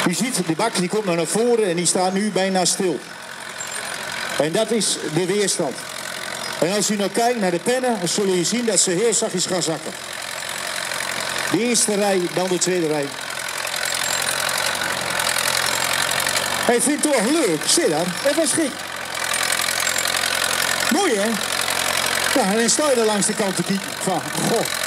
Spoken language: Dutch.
U ziet, de bak die komt naar voren en die staat nu bijna stil. En dat is de weerstand. En als u nou kijkt naar de pennen, dan zul je zien dat ze heel zachtjes gaan zakken. De eerste rij, dan de tweede rij. Ik vind het toch leuk, zie je dat? Dat was gek. Mooi hè? Ja, en dan sta je er langs de kant te kijken van, goh.